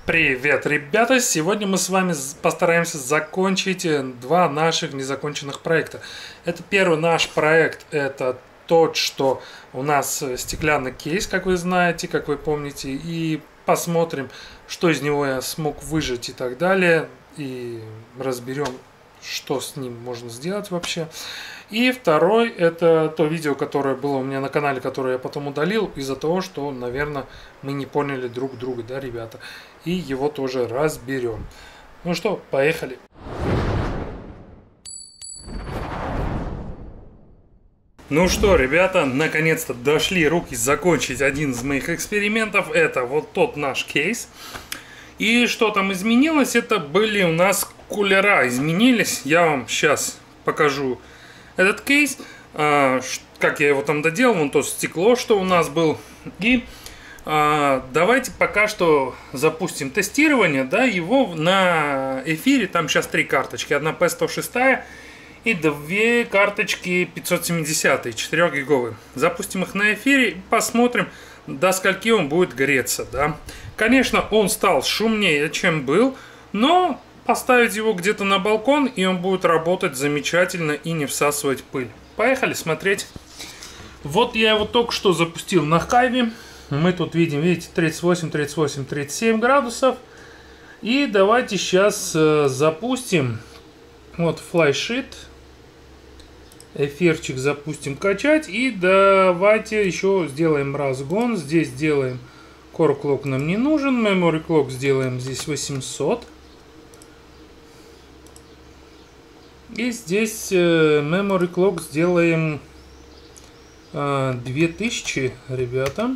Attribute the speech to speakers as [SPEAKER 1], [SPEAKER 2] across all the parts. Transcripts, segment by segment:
[SPEAKER 1] Привет, ребята! Сегодня мы с вами постараемся закончить два наших незаконченных проекта. Это первый наш проект, это тот, что у нас стеклянный кейс, как вы знаете, как вы помните, и посмотрим, что из него я смог выжать и так далее, и разберем, что с ним можно сделать вообще. И второй, это то видео, которое было у меня на канале, которое я потом удалил, из-за того, что, наверное, мы не поняли друг друга, да, ребята. И его тоже разберем. Ну что, поехали. Ну что, ребята, наконец-то дошли руки закончить один из моих экспериментов. Это вот тот наш кейс. И что там изменилось? Это были у нас кулера изменились. Я вам сейчас покажу этот кейс, как я его там доделал, вон то стекло, что у нас был. И давайте пока что запустим тестирование, да, его на эфире. Там сейчас три карточки, одна P106 и две карточки 570, 4-гиговые. Запустим их на эфире и посмотрим, до скольки он будет греться, да. Конечно, он стал шумнее, чем был, но поставить его где-то на балкон, и он будет работать замечательно и не всасывать пыль. Поехали смотреть. Вот я его только что запустил на хайве. Мы тут видим, видите, 38, 38, 37 градусов. И давайте сейчас запустим. Вот флайшит. Эфирчик запустим качать. И давайте еще сделаем разгон. Здесь сделаем Core Clock, нам не нужен. Memory Clock сделаем здесь 800. И здесь Memory Clock сделаем 2000, ребята.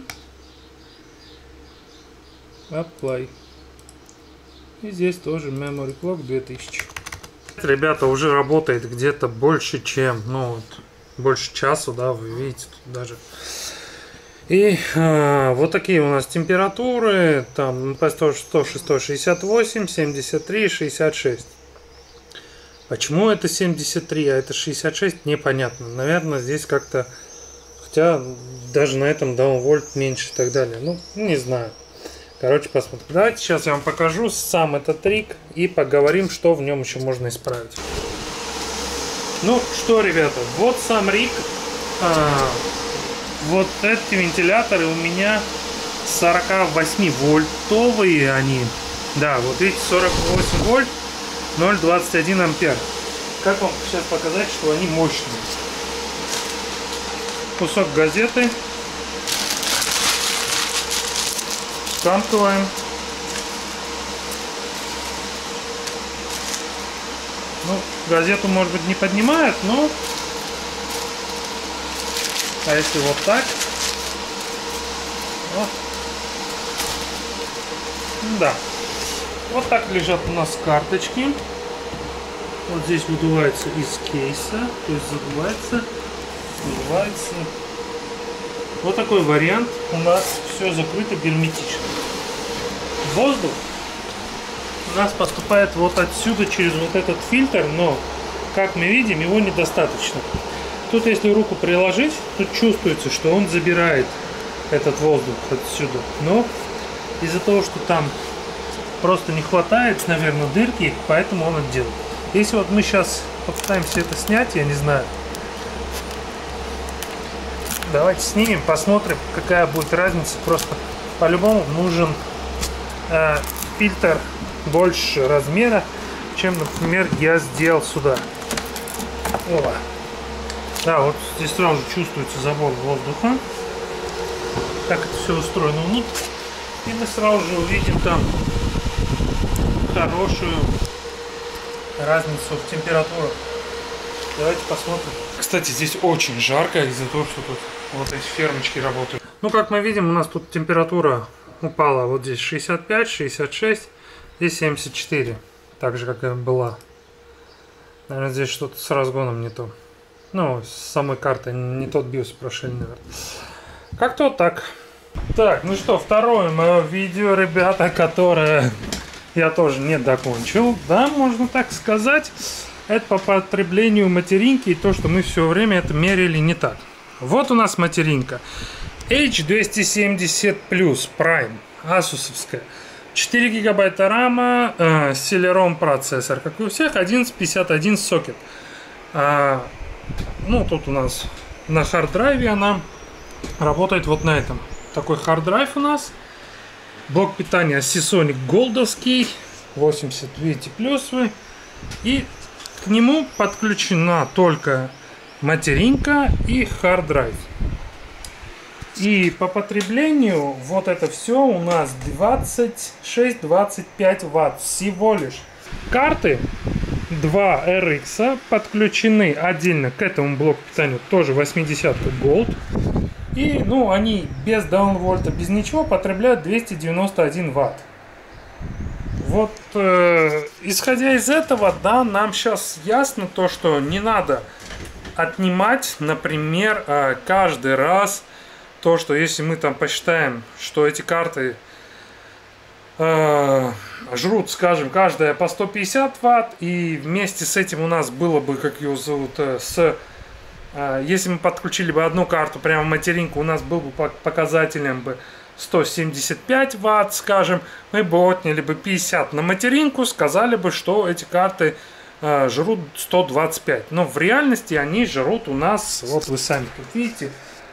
[SPEAKER 1] Apply. И здесь тоже Memory Clock 2000. Ребята, уже работает где-то больше, чем, ну, вот, больше часу, да, вы видите тут даже. И вот такие у нас температуры. Там P106, 68, 73, 66. Почему это 73, а это 66, непонятно. Наверное, здесь как-то, хотя даже на этом даунвольт меньше и так далее. Ну, не знаю. Короче, посмотрим. Давайте сейчас я вам покажу сам этот трик и поговорим, что в нем еще можно исправить. Ну что, ребята, вот сам риг. Вот эти вентиляторы у меня 48 вольтовые они. Да, вот видите, 48 вольт. 0,21 ампер. Как вам сейчас показать, что они мощные? Кусок газеты. Скамкиваем. Ну, газету, может быть, не поднимает, но... А если вот так? Вот. Да. Вот так лежат у нас карточки. Вот здесь выдувается из кейса, то есть задувается, выдувается. Вот такой вариант. У нас все закрыто герметично. Воздух у нас поступает вот отсюда через вот этот фильтр, но, как мы видим, его недостаточно. Тут, если руку приложить, тут чувствуется, что он забирает этот воздух отсюда. Но из-за того, что там просто не хватает, наверное, дырки, поэтому он это делает. Если вот мы сейчас попытаемся это снять, я не знаю. Давайте снимем, посмотрим, какая будет разница. Просто по-любому нужен фильтр больше размера, чем, например, я сделал сюда. О. Да, вот здесь сразу же чувствуется забор воздуха. Как это все устроено внутри. И мы сразу же увидим там хорошую разницу в температурах. Давайте посмотрим. Кстати, здесь очень жарко из-за того, что тут вот эти фермочки работают. Ну, как мы видим, у нас тут температура упала. Вот здесь 65, 66, здесь 74. Так же, как и была. Наверное, здесь что-то с разгоном не то. Ну, с самой картой не тот биос прошили, наверное. Как-то вот так. Так, ну что, второе мое видео, ребята, которое я тоже не докончил. Да, можно так сказать. Это по потреблению материнки и то, что мы все время это мерили не так. Вот у нас материнка. H270 Plus Prime. Asus'овская. 4 гигабайта рама, Celeron процессор, как и у всех, 1151 сокет. Ну, тут у нас на хард-драйве она работает вот на этом. Такой хард-драйв у нас. Блок питания Seasonic голдовский, 80, видите, плюсовый. И к нему подключена только материнка и хард-драйв. И по потреблению вот это все у нас 26-25 ватт всего лишь. Карты 2 RX подключены отдельно к этому блоку питания, тоже 80 Gold. И ну они без даунвольта, без ничего потребляют 291 ватт. Вот исходя из этого, да, нам сейчас ясно то, что не надо отнимать, например, каждый раз то, что если мы там посчитаем, что эти карты жрут, скажем, каждая по 150 ватт, и вместе с этим у нас было бы, как ее зовут, если мы подключили бы одну карту прямо в материнку, у нас был бы показателем бы 175 ватт, скажем, мы бы отняли бы 50 на материнку, сказали бы, что эти карты жрут 125. Но в реальности они жрут у нас, вот вы сами тут видите,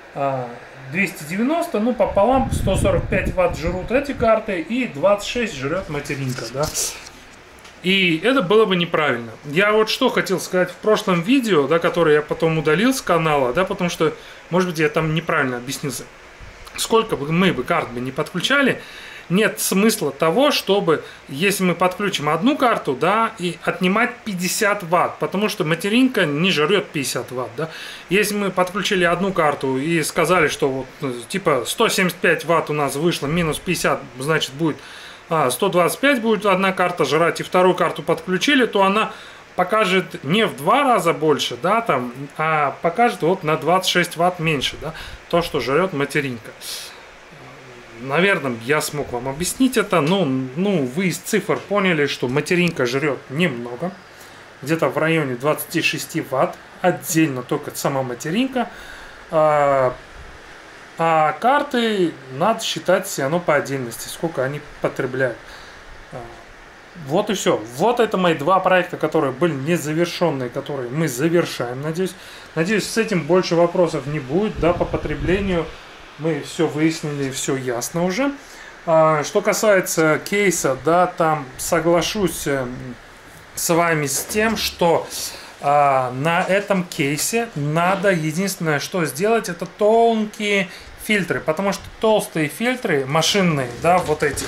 [SPEAKER 1] 290, ну пополам 145 ватт жрут эти карты и 26 жрет материнка, да. И это было бы неправильно. Я вот что хотел сказать в прошлом видео, да, которое я потом удалил с канала, да, потому что, может быть, я там неправильно объяснился. Сколько бы мы бы карт бы не подключали, нет смысла того, чтобы, если мы подключим одну карту, да, и отнимать 50 ватт, потому что материнка не жрет 50 ватт, да. Если мы подключили одну карту и сказали, что вот, типа 175 ватт у нас вышло, минус 50, значит будет 125 будет одна карта жрать, и вторую карту подключили, то она покажет не в 2 раза больше, да, там, а покажет вот на 26 ватт меньше, да, то, что жрет материнка. Наверное, я смог вам объяснить это, но ну, вы из цифр поняли, что материнка жрет немного, где-то в районе 26 ватт, отдельно только сама материнка, а карты надо считать все равно по отдельности, сколько они потребляют. Вот и все. Вот это мои два проекта, которые были незавершенные, которые мы завершаем, надеюсь. Надеюсь, с этим больше вопросов не будет, да, по потреблению. Мы все выяснили, все ясно уже. Что касается кейса, да, там соглашусь с вами с тем, что на этом кейсе надо единственное, что сделать, это тонкие фильтры, потому что толстые фильтры машинные, да, вот эти.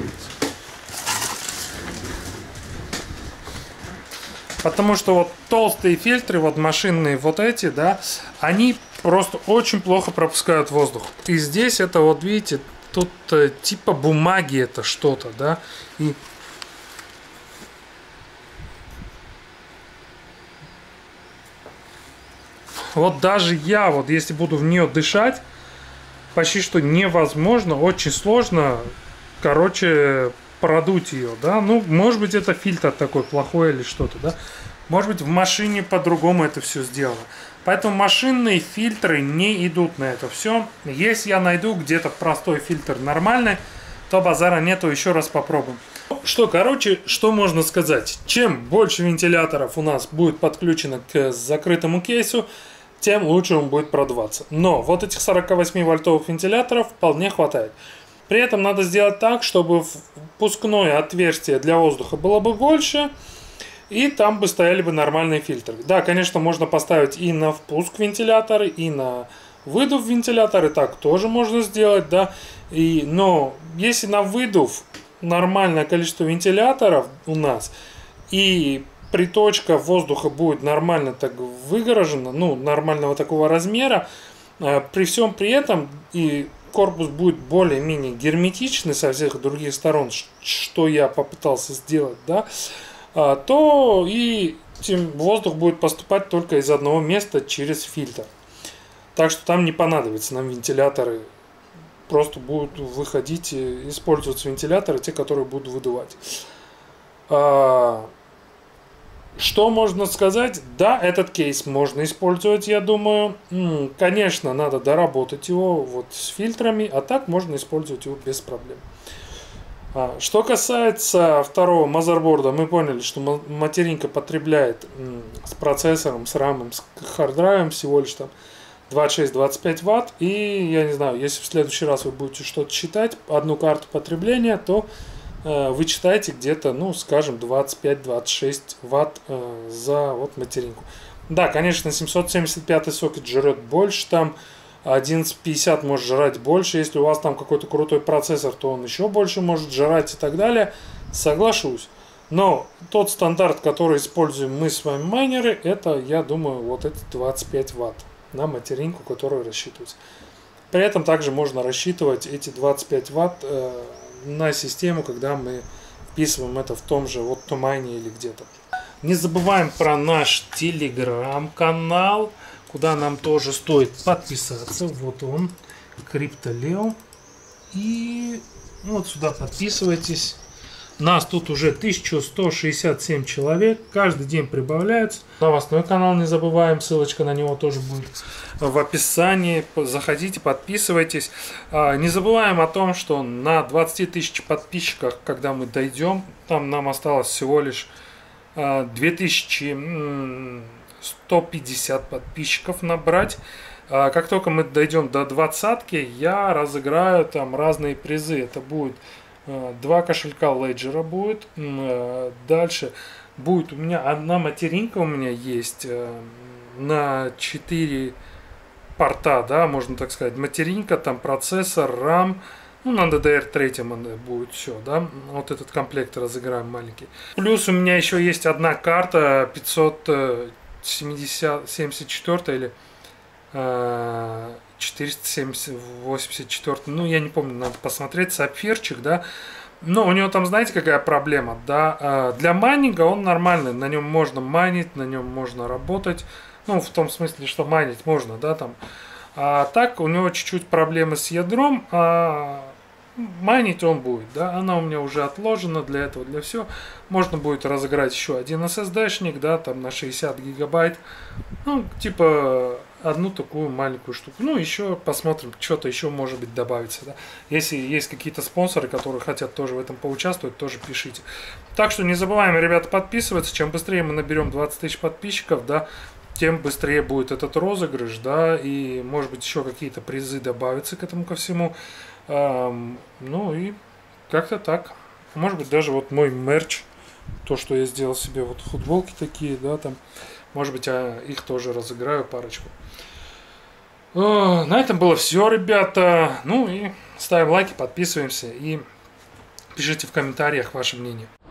[SPEAKER 1] Потому что вот толстые фильтры, вот машинные вот эти, да, они просто очень плохо пропускают воздух. И здесь это вот видите, тут типа бумаги это что-то, да. И вот даже я, вот если буду в нее дышать, почти что невозможно, очень сложно, короче, продуть ее, да. Ну, может быть, это фильтр такой плохой или что-то, да. Может быть, в машине по-другому это все сделано. Поэтому машинные фильтры не идут на это все. Если я найду где-то простой фильтр нормальный, то базара нету, еще раз попробуем. Что, короче, что можно сказать? Чем больше вентиляторов у нас будет подключено к закрытому кейсу, тем лучше он будет продаваться. Но вот этих 48 вольтовых вентиляторов вполне хватает. При этом надо сделать так, чтобы впускное отверстие для воздуха было бы больше, и там бы стояли бы нормальные фильтры. Да, конечно, можно поставить и на впуск вентиляторы, и на выдув вентиляторы, так тоже можно сделать, да. Но если на выдув нормальное количество вентиляторов у нас, и приточка воздуха будет нормально так выгорожена, ну, нормального такого размера, при всем при этом и корпус будет более-менее герметичный со всех других сторон, что я попытался сделать, да, то и воздух будет поступать только из одного места через фильтр. Так что там не понадобится нам вентиляторы. Просто будут выходить, использоваться вентиляторы, те, которые будут выдувать. Что можно сказать? Да, этот кейс можно использовать, я думаю. Конечно, надо доработать его вот с фильтрами, а так можно использовать его без проблем. Что касается второго мазерборда, мы поняли, что материнка потребляет с процессором, с рамом, с харддрайвом всего лишь там 26-25 ватт. И я не знаю, если в следующий раз вы будете что-то считать, одну карту потребления, то вы читаете где-то, ну, скажем, 25-26 ватт за вот материнку. Да, конечно, 775 сокет жрет больше, там 1150 может жрать больше. Если у вас там какой-то крутой процессор, то он еще больше может жрать и так далее. Соглашусь. Но тот стандарт, который используем мы с вами майнеры, это, я думаю, вот эти 25 ватт на материнку, которая рассчитывается. При этом также можно рассчитывать эти 25 ватт на систему, когда мы вписываем это в том же вот Томайне или где-то. Не забываем про наш телеграм-канал, куда нам тоже стоит подписаться. Вот он, CryptoLeo. И вот сюда подписывайтесь. Нас тут уже 1167 человек. Каждый день прибавляется. Новостной канал не забываем. Ссылочка на него тоже будет в описании. Заходите, подписывайтесь. Не забываем о том, что на 20 тысяч подписчиках, когда мы дойдем, там нам осталось всего лишь 2150 подписчиков набрать. Как только мы дойдем до 20-ки, я разыграю там разные призы. Это будет 2 кошелька Ledger будет. Дальше будет у меня одна материнка, у меня есть на 4 порта, да, можно так сказать. Материнка, там процессор, RAM. Ну, на DDR3 будет все, да. Вот этот комплект разыграем маленький. Плюс у меня еще есть одна карта 574 или 484, ну, я не помню, надо посмотреть, сапфирчик, да. Но у него там, знаете, какая проблема, да. Для майнинга он нормальный, на нем можно майнить, на нем можно работать. Ну, в том смысле, что майнить можно, да, там. А так у него чуть-чуть проблемы с ядром, майнить он будет, да, она у меня уже отложена для этого, для всего. Можно будет разыграть еще один SSD-шник, да, там на 60 гигабайт. Ну, типа, одну такую маленькую штуку. Ну, еще посмотрим, что-то еще может быть добавится, да. Если есть какие-то спонсоры, которые хотят тоже в этом поучаствовать, тоже пишите. Так что не забываем, ребята, подписываться. Чем быстрее мы наберем 20 тысяч подписчиков, да, тем быстрее будет этот розыгрыш, да, и может быть еще какие-то призы добавятся к этому ко всему. Ну и как-то так. Может быть даже вот мой мерч, то, что я сделал себе, вот футболки такие, да, там, может быть, я их тоже разыграю парочку. На этом было все, ребята. Ну и ставим лайки, подписываемся и пишите в комментариях ваше мнение.